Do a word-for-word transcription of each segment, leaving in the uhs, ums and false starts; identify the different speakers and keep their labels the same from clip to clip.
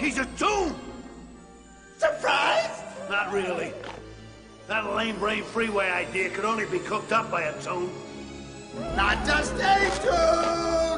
Speaker 1: he's a tomb!
Speaker 2: Surprised?
Speaker 1: Not really. That lame brain freeway idea could only be cooked up by a tomb.
Speaker 2: Not just a tune!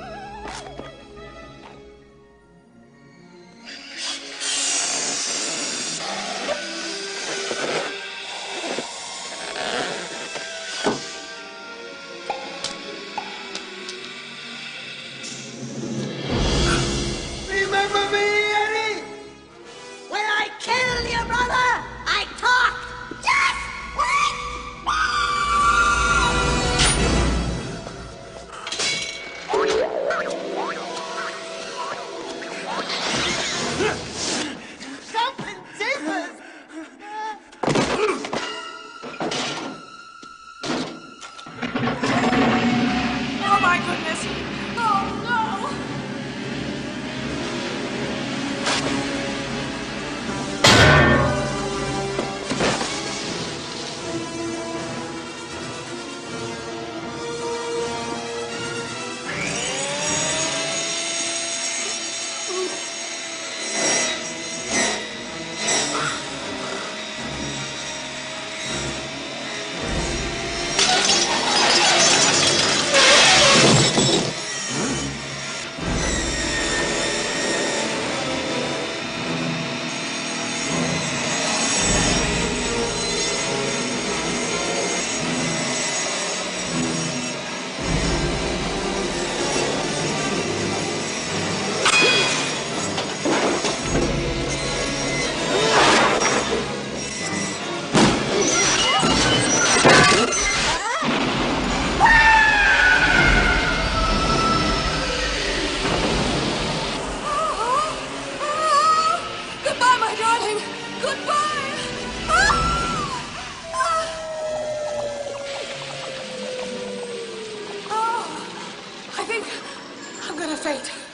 Speaker 2: Remember me, Eddie?
Speaker 3: When I killed your brother, I talked. Just something different.
Speaker 4: Oh my goodness! Oh no! Goodbye, my darling! Goodbye! Oh, I think I'm gonna faint.